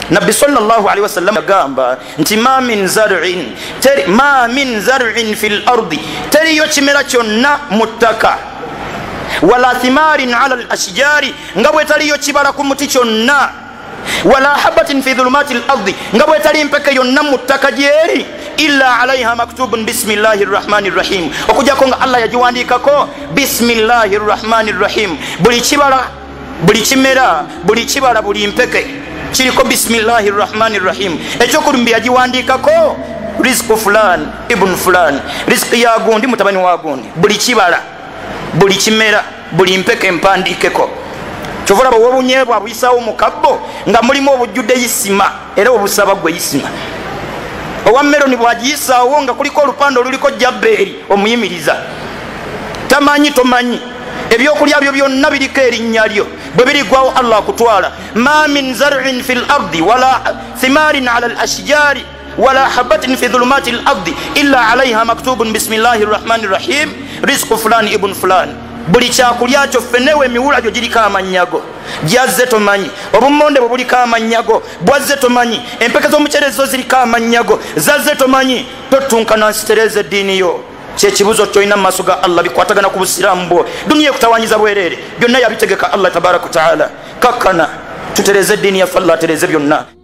nabbi sallallahu alaihi wasallam agamba nti ma min zar'in fil ardi teriyo kimera kyonna mu ttaka wala thimarin ala al ashjari nga bwe taliyo kibala ku muti kyonna wala habatin fi dhulumati al ardi nga bwe tali mpeke yonna mu ttaka gyeri illa alaiha maktubun bismillahir rahmanir rahim okujako nga Allah yagiwandikako bismillahir rahmanir rahim buli kibala buli kimera buli kibala buli mpeke kiriko bismillahir rahmanir rahim ekyokulumbi yagiwandikako rizqu fulan ibn fulan rizqi ya gundi mutabani wa gundi buli kibala buli kimera buli mpeke mpandikeko kyovula bwobunyeebwa buyisaawo mukabbo nga mulimu obujjudde yisima era obusaba gwe yisima owameroni bwagiyisaawo nga kuliko olupande oluliko jabbeeri omuyimiriza tamanyi tomanyi ebyokulya byo byonna biriko erinnya lyo bwe birigwawo Allah akutwala ma min zar'in fil ardi wala thimarin ala al ashjari wala habatin fi dhulumati al ardi illa alayha maktubun bismillahir rahmanir rahim rizqu fulan ibn fulan buli kyakulya kyo fenewe emiwula gyo giriko amanyago gyazze tomanyi obumonde bwe buliko amanyago bwazze tomanyi empeke z'omucerezo ziriko amanyago zazze tomanyi totunkana nsitereze eddiini yo kyekibuzo kyolina mu maaso ga Allah bikwatagana ku busiraamu bwo duniya ekutawanyiza bwereere byonna yabitegeka Allah tabaraka wa taala kakkana tutereze eddiini yaffe Allah atereze byonna